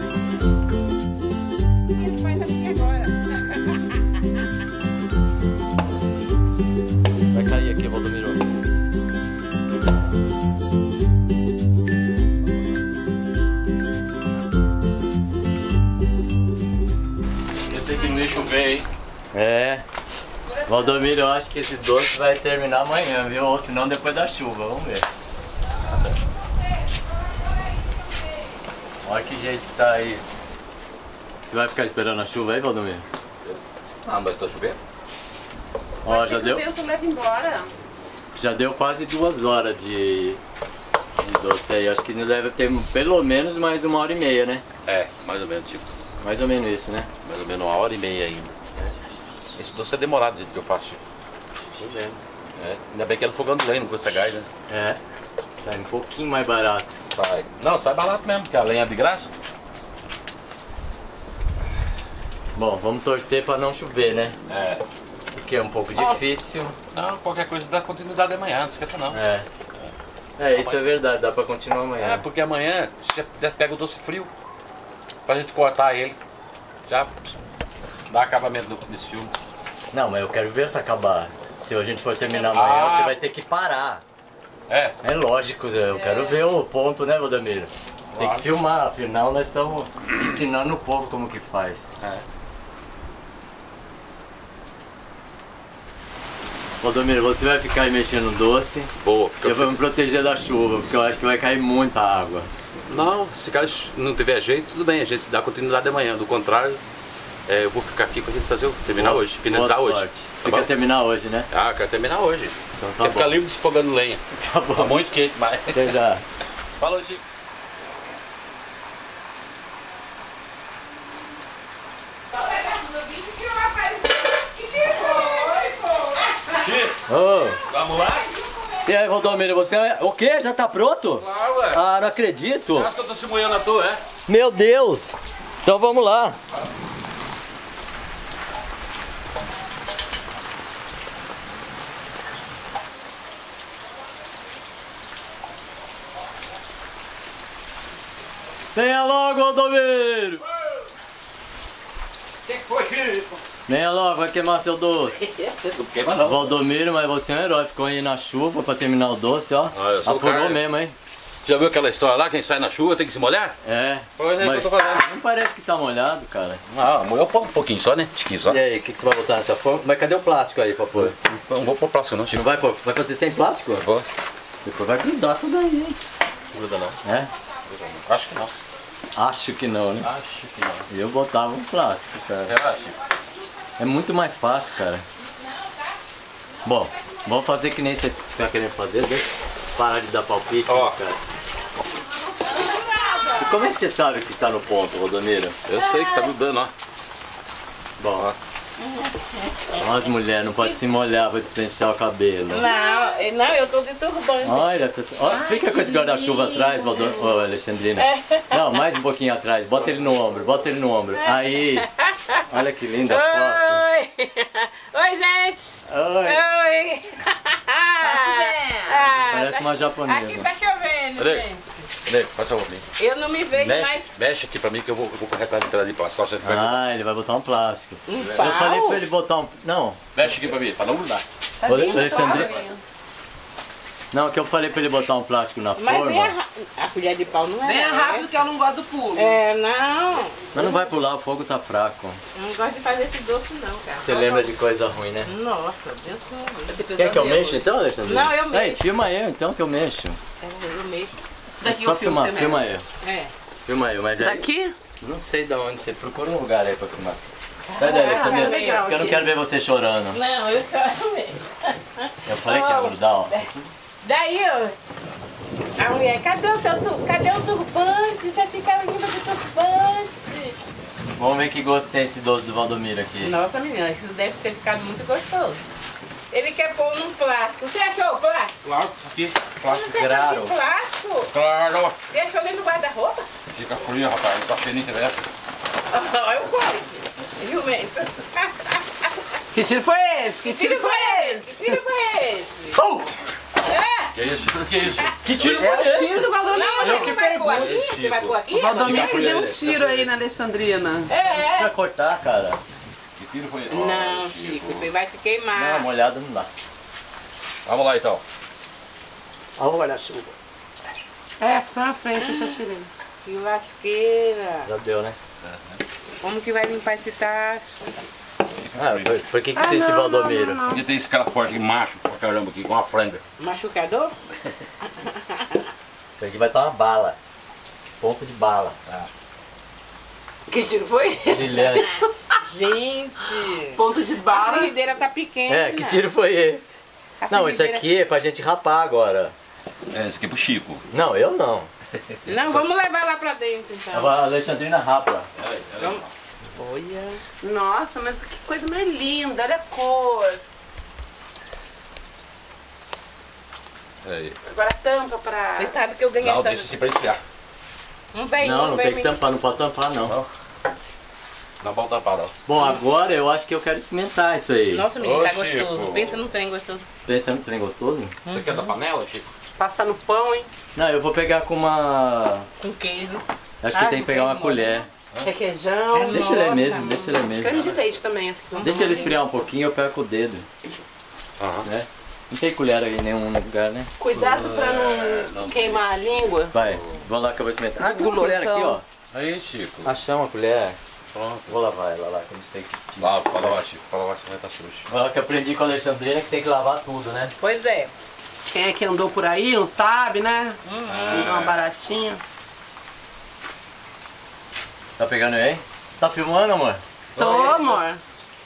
Ele faz aqui agora. Vai cair aqui, Valdomiro. Esse aqui não ia chover, hein? É. Valdomiro, eu acho que esse doce vai terminar amanhã, viu? Ou senão depois da chuva, vamos ver. Olha que jeito que tá isso. Você vai ficar esperando a chuva aí, Valdomiro? Ah, mas tá chovendo? Ó, Vai já ter que deu, O vento leva embora. já deu quase duas horas de, de doce aí. Acho que deve ter pelo menos mais uma hora e meia, né? É, mais ou menos, tipo, Mais ou menos isso, né? mais ou menos uma hora e meia ainda. Esse doce é demorado do jeito que eu faço. Tipo. Tô vendo. É, ainda bem que é no fogão do lenha, não custa gás, né? É. Sai um pouquinho mais barato. Sai. Não, sai barato mesmo, porque a lenha é de graça. Bom, vamos torcer pra não chover, né? É. Porque é um pouco difícil. Não, qualquer coisa dá continuidade amanhã, não esquenta não. É. É, isso é verdade, dá pra continuar É, amanhã. porque amanhã você já pega o doce frio pra gente cortar ele. Já dá acabamento no- nesse filme. Não, mas eu quero ver se acabar. Se a gente for terminar amanhã, Ah. você vai ter que parar. É, É lógico, eu quero ver o ponto, né, Valdomiro? Tem que filmar, afinal nós estamos ensinando o povo como que faz. é. Valdomiro, você vai ficar aí mexendo no doce. Boa. Fica Eu vou me proteger da chuva, porque eu acho que vai cair muita água. Não, se caso não tiver jeito, tudo bem, a gente dá continuidade amanhã. Do contrário, é, eu vou ficar aqui pra gente fazer o terminar Boa- hoje, finalizar boa hoje. sorte. Tá Você bom? quer terminar hoje, né? Ah, eu quero terminar hoje. Então tá Quer ficar bom. livre desfogando lenha. Tá Tá bom. muito quente, mas. Até já. Falou, Chico. Ô, Vamos lá? E aí, Valdomiro, você é... O quê? Já tá pronto? Claro, ué. Ah, não acredito. Acho que eu tô se moendo à toa, é? Meu Deus. Então vamos lá. Venha logo, Valdomiro. O que foi, Chico? Venha logo, vai queimar seu doce. Não queima não. Valdomiro, mas você é um herói. Ficou aí na chuva pra terminar o doce, ó. Ah, eu sou o Apurou cara. mesmo, hein? Já viu aquela história lá, quem sai na chuva tem que se molhar? É. Pois é, que Mas eu tô falando. não parece que tá molhado, cara. Ah, molhou um pouquinho só, né? Tiquinho só. E aí, o que, que você vai botar nessa forma? Mas cadê o plástico aí pra pôr? Não vou pôr plástico não, Não Chico. vai pôr? Vai fazer sem plástico? Vou. Depois vai grudar tudo aí, hein? Não gruda não. É? Acho que não. Acho que não, né? Acho que não. Eu botava um plástico, cara. Será, Chico? É muito mais fácil, cara. Bom, vamos fazer que nem você tá querendo fazer, deixa eu parar de dar palpite, Ó. né, cara. E como é que você sabe que tá no ponto, Valdomiro? Eu sei que tá grudando, ó. Bom, ó, as mulheres não podem se molhar pra despentear o cabelo. Não, não, eu tô de turbante. Olha, tá- ó, fica com esse guarda-chuva atrás, Valdor... Ô, Alexandrina. Não, mais um pouquinho atrás. Bota ele no ombro, bota ele no ombro. Aí. Olha que linda foto. Oi! Oi, gente! Oi. Oi! Ah, Parece tá uma cho- japonesa. Aqui tá chovendo, Cadê? gente. Nego, faz favor pra mim. Eu não me vejo Mexe, mais. mexe aqui pra mim que eu vou, eu vou corretar de pedaço de plástico. Acho que você vai grudar. Ah, ele vai botar um plástico. Um Eu pau? falei pra ele botar um. Não, Mexe aqui pra mim, pra não grudar. Tá Ô, lindo, Alexandre- tá? não, que eu falei pra ele botar um plástico na Mas forma. venha ra- a colher de pau não é. Venha né? rápido que eu não gosto do pulo. É, não. Mas não vai pular, o fogo tá fraco. Eu não gosto de fazer esse doce não, cara. Você lembra de coisa ruim, né? Nossa, Deus do céu. Quer que eu mexa então, Alexandre? Não, eu mexo. Aí, filma eu então que eu mexo. É, eu mexo. É Daqui só eu filmo, filmar, você filma mexe. eu. É. Filma eu, mas aí. Daqui? Não sei de onde, você procura um lugar aí pra filmar. Sai daí, Alexandre, Ah, legal porque eu não aqui. quero ver você chorando. Não, eu quero mesmo. Eu falei que ia grudar, ó. Daí, ó, a mulher, cadê o seu tu- cadê o turbante? Você fica linda de turbante. Vamos ver que gosto tem esse doce do Valdomiro aqui. Nossa, menina, isso deve ter ficado muito gostoso. Ele quer pôr num plástico. Você achou o plástico? Claro, aqui, plástico. Você achou Claro. de plástico? Claro. Você achou dentro do guarda-roupa? Fica frio, rapaz. Não tá cheio nem interessa. Olha o gosto. Realmente. Que tiro foi esse? Que Que tiro foi esse? Que tiro foi esse? É. Que isso? Que isso? Que tiro É o tiro do Valdomiro. Não, Eu você que vai pôr pergunto, aqui? Você vai pôr aqui? O Valdomiro Chico. deu um tiro aí na Alexandrina. É, Precisa é. cortar, cara. Que tiro foi esse? Não, Ó, Chico, você vai te Não, queimar. molhado não dá. Vamos lá então. Olha o guarda-chuva. É, fica na frente, deixa eu tirar. Que lasqueira. Já deu, né? Como que vai limpar esse tacho? Ah, por, por que que tem esse Valdomiro? Porque tem esse cara forte aqui, macho pra caramba aqui, com uma franga. Machucador? Isso aqui vai estar uma bala. Ponto de bala. Que tiro foi? Brilhante. Gente! Ponto de A bala. frigideira tá pequena. É, que tiro foi esse? A Não, isso frigideira- aqui é pra gente rapar agora. É, esse aqui é pro Chico. Não, eu não. Não, vamos levar lá pra dentro então. A Alexandrina rapa. Olha. Nossa, mas que coisa mais linda. Olha a cor. Aí. Agora tampa pra... Você sabe que eu ganhei Não, essa... deixa assim pra esfriar. Não vem, Não, não vem, tem que tampar, não pode tampar não. Não pode tapar, não. Bom, agora eu acho que eu quero experimentar isso aí. Nossa, menino, tá Ô, gostoso. Chico. Pensa num trem gostoso. Pensando que trem gostoso? Você quer da panela, Chico? Passar no pão, hein? Não, eu vou pegar com uma... Com queijo. Acho que Ah, tem que pegar uma tem colher. Requeijão. Deixa ele aí Nossa, mesmo, mano. deixa ele aí Creme mesmo. de leite também, assim. Deixa ele esfriar um pouquinho, eu pego com o dedo. Aham. Né? Não tem colher aí em nenhum lugar, né? Cuidado pra não, não queimar a língua. Vai, vamos lá que eu vou experimentar. Ah, tem uma colher aqui, ó. Aí, Chico. Achamos uma colher. Pronto. Vou lavar ela lá, que eu não sei que... Lava, fala lá, Chico. Fala lá que você vai estar sujo. Olha que eu aprendi com a Alexandrina que tem que lavar tudo, né? Pois é. Quem é que andou por aí não sabe, né? Uhum. Deu uma baratinha. Tá pegando aí? Tá filmando, amor? Tô, amor.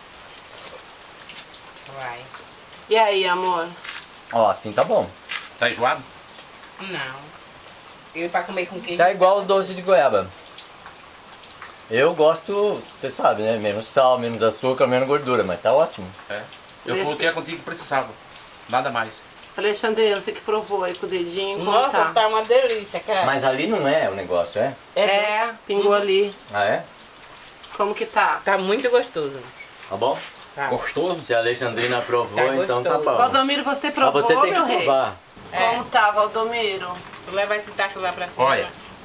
Vai. E aí, amor? Ó, assim tá bom. Tá enjoado? Não. Ele pra comer com queijo. Tá igual o doce de goiaba. Eu gosto, você sabe, né? Menos sal, menos açúcar, menos gordura, mas tá ótimo. É. Eu Deixa- coloquei a quantia que precisava. Nada mais. Alexandrina, você que provou aí com o dedinho, como Nossa, tá? tá uma delícia, cara. Mas ali não é o negócio, é? É, pingou ali. Ah, é? Como que tá? Tá muito gostoso. Tá bom? Tá. Gostoso? Se a Alexandrina aprovou, Tá então tá gostoso. bom. Valdomiro, você Mas provou, você tem que meu rei? provar. Como tá, Valdomiro? Tu leva esse tacho lá pra cima. Olha.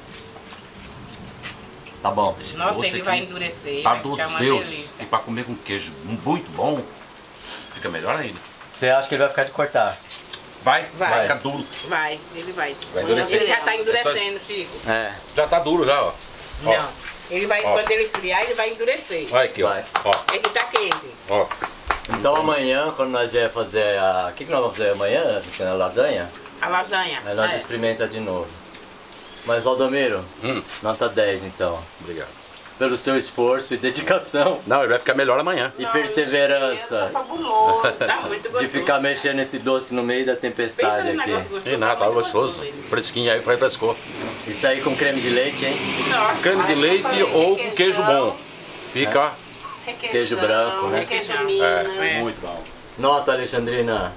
Tá bom. Nossa, Doce ele aqui vai endurecer. Tá vai dos ficar uma deuses. delícia. E pra comer com queijo muito bom, fica melhor ainda. Você acha que ele vai ficar de cortar? Vai, Vai. vai ficar duro. Vai, ele vai. Vai endurecer. Ele já tá endurecendo, Chico. É. Já tá duro já, ó. Ó. Não. Ele vai, Ó. quando ele esfriar, ele vai endurecer. Olha aqui, ó. Vai. Ó, Ele tá quente. ó. Então amanhã, quando nós vier fazer a... O que, que nós vamos fazer amanhã? A lasanha? A lasanha. Aí nós É. experimenta de novo. Mas Valdomiro, Hum, nota dez então. obrigado. Pelo seu esforço e dedicação Não, ele vai ficar melhor amanhã. e Tá perseverança fabuloso. Tá muito gostoso. de ficar mexendo nesse doce no meio da Pensa tempestade no negócio aqui. gostoso. E nada, tá muito gostoso. ele. Fresquinho aí, foi frescou. Isso aí com creme de leite, hein? Nossa. Creme de Ai, eu leite falei, ou com requeijão. queijo bom. Fica Requeijão, Queijo branco, né? Requeijo é, Minas. muito bom. Nota, Alexandrina.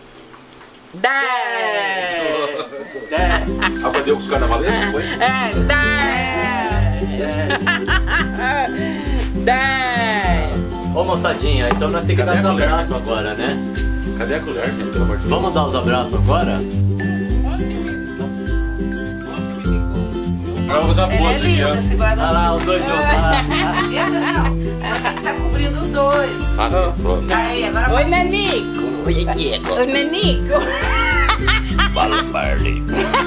dez. Aprendeu com os carnavalescos, foi? É, dez. dez. Ô moçadinha, então nós temos que Cadê dar os a colher? abraços agora, né? Cadê a colher, gente? Pelo amor de Deus. Vamos dar os abraços agora? Vamos a Ele é foto aqui, lindo ó. esse guarda-chuva. Olha lá, os dois juntos. Ah, Não, tá cobrindo os dois. Ah, tá. Pronto. Aí, agora Oi, Nanico. Oi, Diego. Oi, Nanico. Fala, Barney.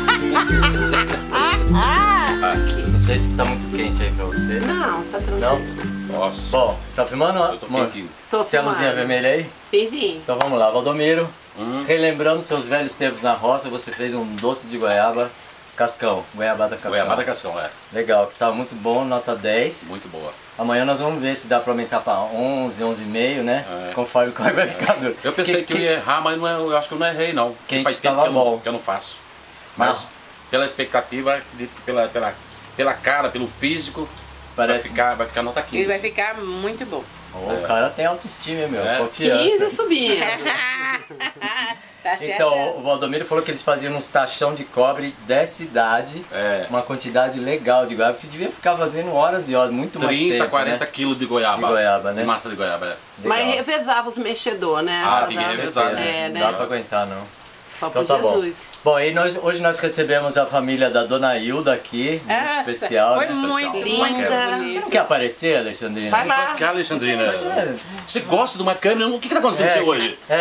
não sei se tá muito quente aí pra você. Não, tá tranquilo. Não? Nossa. Bom, tá filmando? Eu tô Amor? quentinho. Tô Tem a luzinha filmando. vermelha aí? Sim. Então vamos lá, Valdomiro. Hum. Relembrando seus velhos tempos na roça, você fez um doce de goiaba cascão, goiabada cascão. Goiabada cascão, é. Legal, que tá muito bom, nota dez. Muito boa. Amanhã nós vamos ver se dá pra aumentar pra onze, onze e meio, né? É. Conforme o corre vai ficando. Eu pensei que, eu ia errar, mas não é, eu acho que eu não errei, não. Porque Quente faz tempo tava que eu, não, bom. que eu não faço. Mas Não. pela expectativa, acredito que pela, pela, pela cara, pelo físico, Parece- vai, ficar, vai ficar nota quinze. Ele vai ficar muito bom. Oh, o cara tem autoestima, meu, É. confiança. quinze subindo. Tá certo. Então, o Valdomiro falou que eles faziam uns tachão de cobre dessa idade, É. uma quantidade legal de goiaba, que devia ficar fazendo horas e horas, muito mais trinta, tempo, quarenta né? quilos de goiaba. De goiaba, né? De massa de goiaba, é. Mas Legal. revezava os mexedor, né? Ah, Pra tinha que dar- revezar, Certeza, É, Não né? dá pra aguentar, não. Só Então por tá bom. Jesus. Bom, e nós, hoje nós recebemos a família da Dona Hilda aqui, muito Essa, especial, foi né? muito, Linda. muito Você bonito. não quer aparecer, Alexandrina? Vai lá. Que Alexandrina, É. você gosta de uma câmera? O que que tá acontecendo com você hoje? É,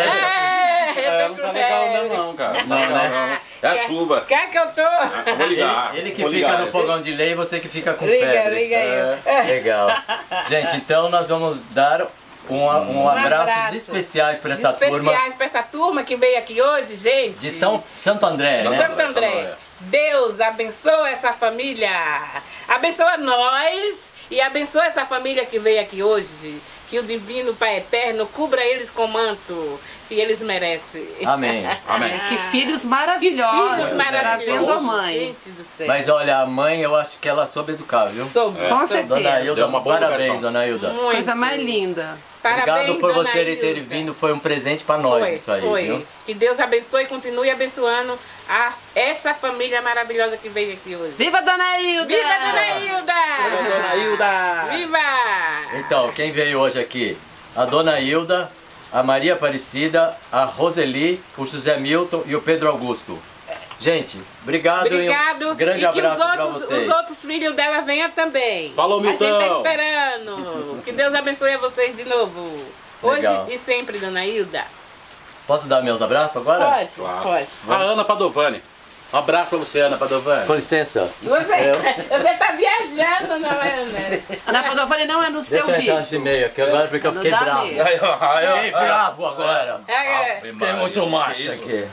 É, É, eu não tô tá legal velho. não, não, cara. Não, Não, tá legal, né? não. É a chuva. Quer que eu tô? Eu vou ligar. ele, ele que vou fica ligar. no fogão de lei e você que fica com Liga, febre. liga aí. É, legal. Gente, então nós vamos dar um, um abraços abraço. especiais para essa turma Especiais pra essa turma que veio aqui hoje, gente. de São, Santo André, De né? Santo André. Deus abençoa essa família. Abençoa nós e abençoa essa família que veio aqui hoje. Que o Divino Pai Eterno cubra eles com manto que eles merecem. Amém. Amém. Que filhos maravilhosos, Filhos trazendo a mãe. Gente do céu. Mas olha, a mãe eu acho que ela soube educar, viu? Soube. Com Dona certeza. Hilda, Deu uma boa parabéns, educação. Dona Hilda. Muito. Coisa mais linda. Parabéns, Obrigado por Dona você ter Hilda. vindo, foi um presente para nós Foi, isso aí, foi. viu? Que Deus abençoe e continue abençoando a, essa família maravilhosa que veio aqui hoje. Viva Dona Hilda! Viva Dona Hilda! Viva Dona Hilda! Viva! Então, quem veio hoje aqui? A Dona Hilda, a Maria Aparecida, a Roseli, o José Milton e o Pedro Augusto. Gente, obrigado, Obrigado. e um grande e que abraço os para outros, vocês. os outros filhos dela venham também. Falou, A gente tá Milton. esperando. Que Deus abençoe a vocês de novo. Hoje Legal. e sempre, Dona Hilda. Posso dar meus abraços agora? Pode, Claro. pode. A Ana Padovani. Um abraço pra você, Ana Padovani. Com licença. Você, você tá viajando, não é, né? Ana Padovani não é no seu Deixa eu entrar vídeo. nesse meio aqui agora porque eu Não fiquei dá bravo. medo. Fiquei bravo agora. É, Tem muito macho Aqui.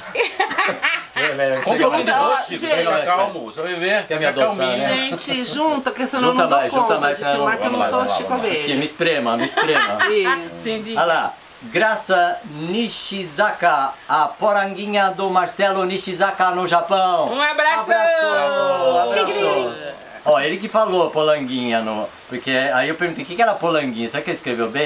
Compra um de Junta, ó, doce, gente. fica calmo. Você vai ver. Quer me fica adoçar, calminho. né? Gente, junta, porque senão eu Junta não dou mais, junta conta mais, de senão filmar que eu não vamos lá, sou vamos lá, Chico vamos lá. Aqui, Ovelha. me esprema, me esprema. Isso. sim, de- Olha lá. Graça Nishizaka, a poranguinha do Marcelo Nishizaka no Japão. Um abraço. Abraço, abraço. Ó, ele que falou polanguinha, no, porque aí eu perguntei o que que era polanguinha, sabe que ele escreveu bem?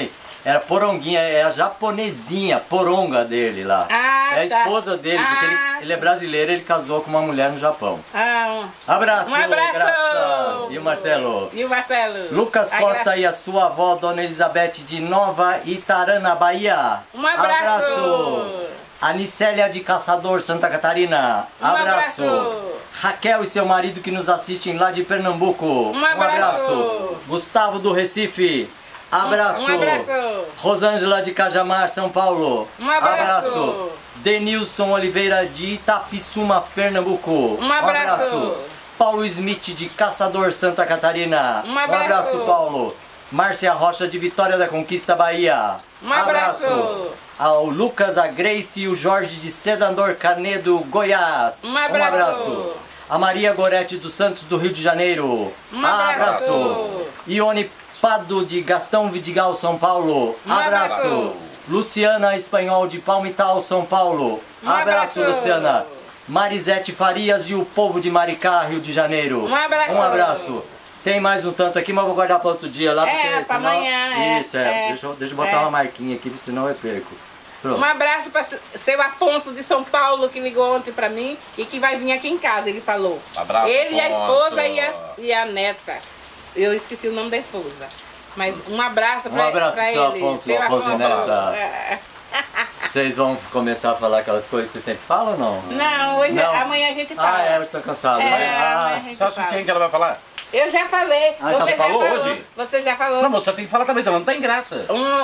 Era Poronguinha, é a japonesinha, Poronga dele lá. Ah, é a tá. esposa dele, porque ele, Ah. ele é brasileiro, ele casou com uma mulher no Japão. Ah, um... Abraço, Um abraço! Graça. E o Marcelo? E o Marcelo? Lucas A Costa gra- e a sua avó, Dona Elizabeth de Nova Itarana, Bahia. Um abraço! Anicélia de Caçador, Santa Catarina. Um abraço. Raquel e seu marido que nos assistem lá de Pernambuco. Um abraço. Gustavo do Recife. Abraço. Um abraço. Rosângela de Cajamar, São Paulo. Um abraço. Denilson Oliveira de Itapissuma, Pernambuco. Um abraço. Paulo Smith de Caçador, Santa Catarina. Um abraço. Paulo. Márcia Rocha de Vitória da Conquista, Bahia. Um abraço. Ao Lucas, a Grace e o Jorge de Sedandor Canedo, Goiás. Um abraço. A Maria Gorete dos Santos do Rio de Janeiro. Um abraço. Ione Pado de Gastão Vidigal, São Paulo. Um abraço. Luciana Espanhol de Palmital, São Paulo. Um abraço. Luciana. Marisete Farias e o povo de Maricá, Rio de Janeiro. Um abraço. Um abraço. Tem mais um tanto aqui, mas vou guardar para outro dia lá, É, porque pra senão... amanhã, é, Isso, é. é, Deixa, eu- deixa eu botar é. uma marquinha aqui, senão eu perco. Pronto. Um abraço para seu Afonso de São Paulo, que ligou ontem para mim e que vai vir aqui em casa, ele falou. Abraço, Ele e a Afonso. esposa e a, e a neta. Eu esqueci o nome da esposa. Mas um abraço Um para abraço, pra seu ele. Afonso, seu Afonso e neta. É. Vocês vão começar a falar aquelas coisas que você sempre fala ou não? Não, hoje, Não. amanhã a gente fala. Ah, é, eu estou cansado. É, Vai- amanhã ah, a gente Você acha fala. quem que ela vai falar? Eu já falei. Ah, já Você falou hoje? Você já falou. Não, você tem que falar também, então não tem graça. Um...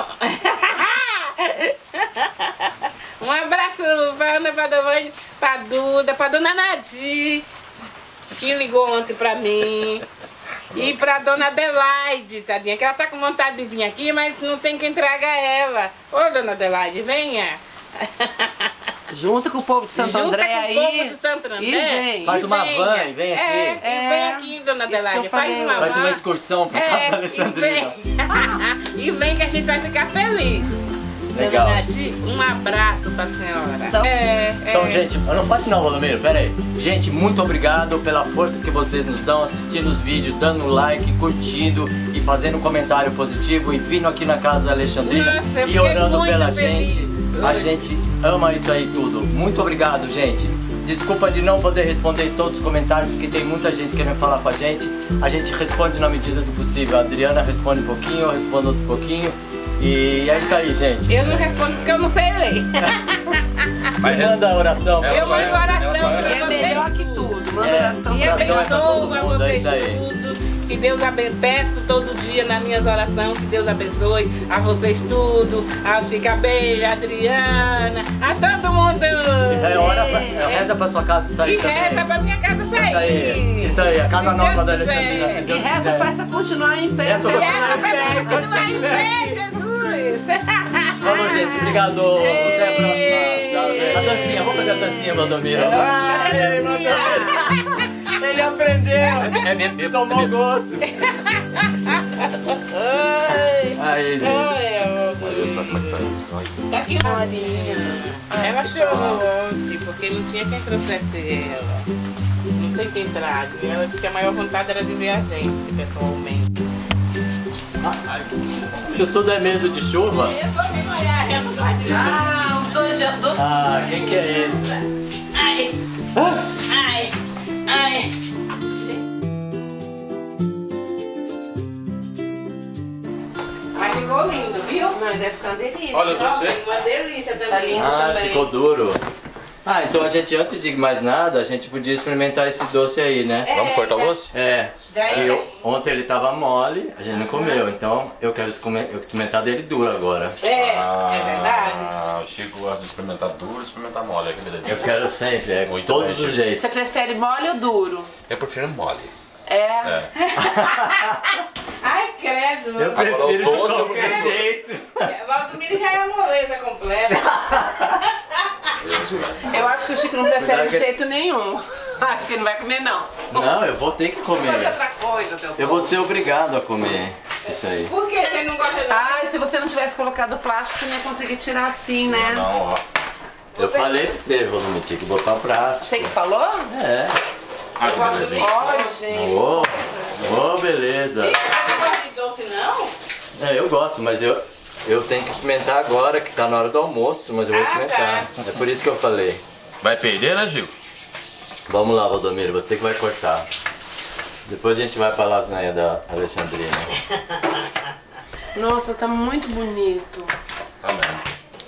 um abraço pra Ana Padovani, pra Duda, pra Dona Nadir, que ligou ontem pra mim. E pra Dona Adelaide, tadinha, que ela tá com vontade de vir aqui, mas não tem quem traga ela. Ô, Dona Adelaide, venha. Junta com o povo de Santo Junta André com o aí. povo de Santo André. E vem. Faz E uma venha. van e vem aqui. É, e É, vem aqui, Dona isso que eu Adelaide. Faz falei uma hoje. van. Faz uma excursão pra É, cá, e Alexandrina. vem. E vem que a gente vai ficar feliz. Legal. Dona Nadir, um abraço pra senhora. Então- é, Então, é. gente, não pode não, Valdomiro, pera aí. Gente, muito obrigado pela força que vocês nos dão, assistindo os vídeos, dando like, curtindo e fazendo um comentário positivo e vindo aqui na casa da Alexandrina Nossa, eu e fiquei orando muito pela feliz. gente. A gente ama isso aí tudo. Muito obrigado, gente. Desculpa de não poder responder todos os comentários, porque tem muita gente querendo falar com a gente. A gente responde na medida do possível. A Adriana responde um pouquinho, eu respondo outro pouquinho. E é isso aí, gente. Eu não respondo porque eu não sei ler. Mas manda a oração. Ela Eu só mando é- oração ela só é- pra É vocês. melhor que tudo. Manda É. oração E pra abençoa pra todo a mundo, é vocês isso aí. tudo. Que Deus abençoe. Peço todo dia nas minhas orações que Deus abençoe a vocês tudo. A Tica Beijo, a Adriana, a todo mundo. É hora pra, é, reza pra sua casa E sair também. reza pra minha casa sair. Isso aí, isso aí, a casa Se nova Deus da quiser. Alexandrina. se E Deus reza quiser. pra essa continuar em pé. Reza E pra- essa vai continuar em pé, Jesus. Falou, gente, obrigado. Até a próxima. Ei. Tchau, gente. A dancinha, vamos fazer a dancinha, Valdomiro. Cadê a Ai, dancinha? Valdomiro. Ele aprendeu. É mesmo, é Tomou mesmo. gosto. Ai. Aí, gente. Olha, Olha só como é que tá isso. tá aqui na Ela chorou ontem, porque não tinha quem trouxesse ela. Não tem quem traga. Ela disse que a maior vontade era de ver a gente, pessoalmente. Isso tudo é medo de chuva? Eu tô sem olhar, eu não gosto de lá. Ah, os dois já. Dois... Ah, o que, que é isso? Ai, ai, ai. Mas ficou lindo, viu? Mas deve ficar uma delícia. Olha, eu Nossa, você. uma delícia também. Tá lindo Ah, também. ficou duro. Ah, então a gente, antes de mais nada, a gente podia experimentar esse doce aí, né? Vamos cortar o doce? É. Daí- Eu, ontem ele tava mole, a gente não comeu, então eu quero experimentar eu experimentar dele duro agora. É, é verdade. Ah, o Chico gosta de experimentar duro e experimentar mole. Olha que beleza. Eu quero sempre, é, Muito todos bem, os Chico. jeitos. Você prefere mole ou duro? Eu prefiro mole. É. É. Ai, credo. Eu Agora, prefiro o de doce eu qualquer prefiro. jeito. Valdomiro já é a moleza completa. Eu acho que o Chico não prefere Cuidado de que- jeito nenhum. Acho que ele não vai comer, não. Não, eu vou ter que Fazer comer. outra coisa, teu Eu vou ser obrigado a comer isso aí. Por que você não gosta de Ai, se você não tivesse colocado o plástico, você não ia conseguir tirar assim, né? Não, ó. Eu falei pra você, Valdomiro, tinha que botar o prato. Você que falou? É. Ah, que beleza. Ó, gente. Ô, ô, beleza. Você não gosta de doce, não? É, eu gosto, mas eu, Eu tenho que experimentar agora, que tá na hora do almoço, mas eu vou experimentar. É por isso que eu falei. Vai perder, né, Gil? Vamos lá, Valdomiro, você que vai cortar. Depois a gente vai pra lasanha da Alexandrina. Nossa, tá muito bonito. Tá mesmo.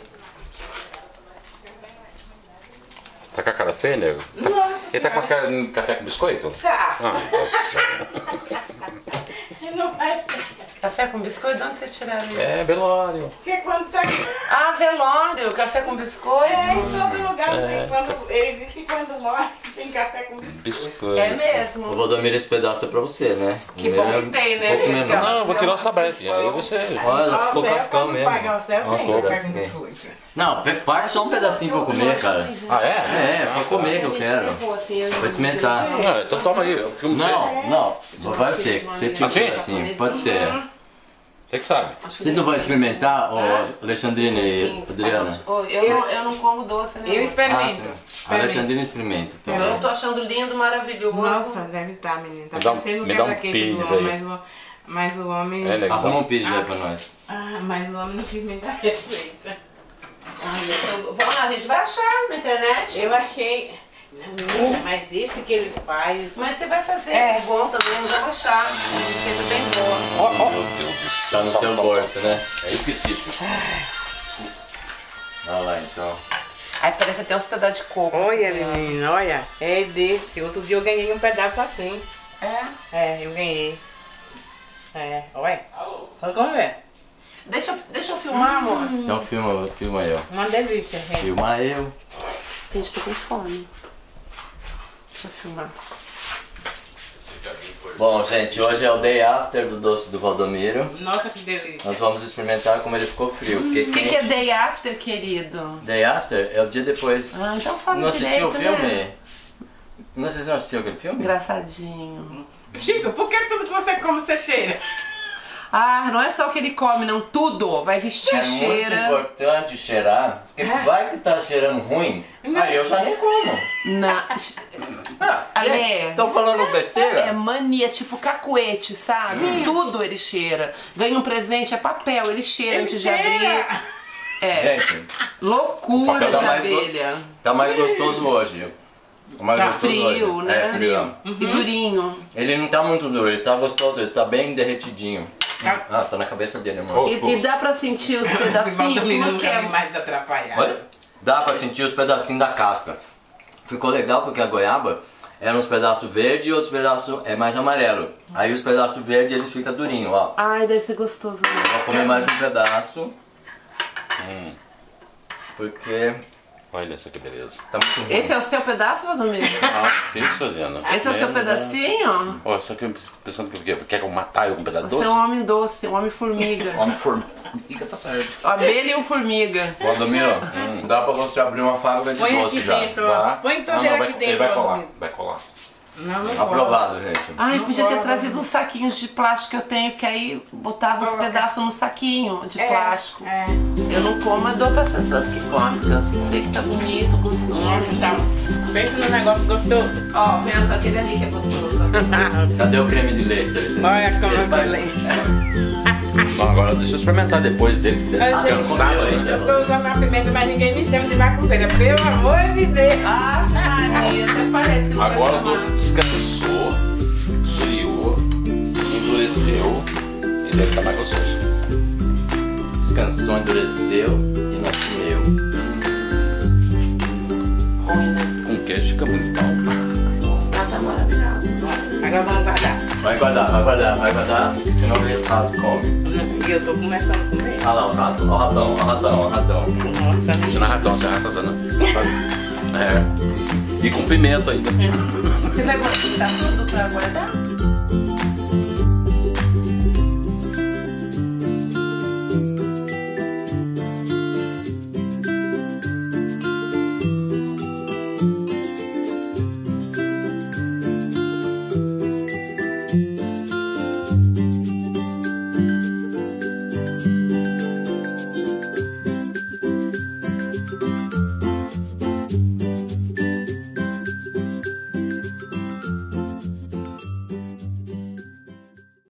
Tá com a cara feia, nego? Tá... Nossa. Ele tá com a cara de café com biscoito? Tá. Ah, nossa. Não vai. Café com biscoito? De onde vocês tiraram isso? É, velório. Porque quando tá. Ah, velório, café com biscoito? É, em todo lugar tem. Quando... Ele diz que quando morre tem café com biscoito. Biscoito. É mesmo. O Valdomiro, esse pedaço é pra você, né? Que O bom meu que tem, né? vou comer, não. Não, eu vou tirar o sabrete. Aí você. Olha, ficou cascão mesmo. Pagar o céu Nossa, tem café com pedacinho. biscoito. Não, parte só um pedacinho pra eu comer, cara. Ah, é? É, pra comer que eu quero. Vou experimentar. Ah, então toma aí, eu filmo você. Não, não, só vai você. Você tira um Assim? pedacinho, pode ser. Você que sabe. Vocês não vão experimentar, ô Alexandrina e Adriana? Oh, eu, não, eu não como doce, né? Eu Ah, experimento. sim. A Alexandrina experimenta, então. Eu tô achando lindo, maravilhoso. Nossa, deve estar, menina. Tá Me dá um- parecendo me dá um quebra-queijo do pires homem, aí. mas o, mas o homem... É legal. Arruma um pires aí pra nós. Ah, mas o homem não quis me dar receita. Ai, eu- vamos lá, a gente vai achar na internet. Eu achei... Não, menina, mas esse que ele faz... Mas você vai fazer, É. é bom também, não vamos achar. Receita bem boa. Ó, ó. Meu Deus do céu. Tá no seu bolso, né? É isso que existe. Olha lá, então. Aí parece até uns pedaços de coco. Olha, assim, ó. menina, olha. É desse. Outro dia eu ganhei um pedaço assim. É? É, eu ganhei. É, olha. Olha como é. Deixa, eu- deixa eu filmar, amor. Então filma, filma eu. Uma delícia, gente. Filma eu. Gente, tô com fome. Deixa eu filmar. Bom, gente, hoje é o day after do doce do Valdomiro. Nossa, que delícia. Nós vamos experimentar como ele ficou frio. Porque O que, que é day after, querido? Day after é o dia depois. Ah, então fala Não assistiu direito, o filme? né? Não sei se não assistiu aquele filme? Engraçadinho. Chico, por que tudo que você come você cheira? Ah, não é só o que ele come, não. Tudo. Vai vestir, É cheira. muito importante cheirar, porque vai que tá cheirando ruim, aí eu já nem como. Na... Ah, Ale, estão falando besteira? é mania, tipo cacuete, sabe? Tudo ele cheira. Ganha um presente, é papel, ele cheira Ele antes cheira. de abrir. É, Gente, loucura papel de tá mais go- abelha. tá mais gostoso hoje. Tá mais Tá gostoso frio, hoje. né? É, frio. E durinho. Ele não tá muito duro, ele tá gostoso, ele tá bem derretidinho. Ah, tá na cabeça dele, amor. Oh. E, e dá pra sentir os pedacinhos, Valdomiro como que nunca é? vi mais atrapalhado. Olha, dá pra sentir os pedacinhos da casca. Ficou legal porque a goiaba eram uns pedaços verdes e outros pedaços é mais amarelo. Aí os pedaços verdes eles ficam durinhos, ó. Ai, deve ser gostoso. Né? Vou comer mais um pedaço. Hum, Porque olha essa que beleza. tá muito ruim. Esse é o seu pedaço, Valdomiro? Ah, que isso, Helena? Esse é o seu pedacinho? Ó, só que eu pensando que quer que eu matar eu com um pedaço de Você é doce? um homem doce, um homem formiga. Homem formiga, tá certo. A abelha e o formiga. Valdomiro, hum, dá pra você abrir uma fábrica de Põe doce aqui já. dentro, Tá? ó. Põe todo Não, ele não, aqui vai, dentro. ele vai colar, Valdomiro. vai colar. Não, não pode. Aprovado, gente. Ai, Não podia ter pode. trazido uns saquinhos de plástico que eu tenho, que aí botava uns Coloca. pedaços no saquinho de É, plástico. É. Eu não como, mas dou pra pessoas que comem, porque eu sei que tá bonito, gostoso. Nossa, tá. Pensa num negócio gostoso. Ó, pensa aquele ali que é gostoso. Cadê o creme de leite? Olha como Ele eu vai- falei. Bom, agora deixa eu experimentar depois dele, dele Ai, gente, descansado comeu, ainda. Eu tô usando a pimenta, mas ninguém me chama de macumbeira. Pelo amor de Deus. Ah, Maria, até parece que não Agora o vai doce descansou, esfriou, endureceu e deve estar mais gostoso. Descansou, endureceu e não comeu. Com queijo fica muito bom. Ah, tá maravilhoso. Agora vamos guardar. Vai guardar, vai guardar, vai guardar, senão ele sabe come. E eu tô começando a comer. Olha lá o rato, olha o ratão, olha o ratão, olha o ratão. Nossa, Você não é ratão, você é ratazana. É. E com pimenta ainda. Você vai botar tudo pra guardar?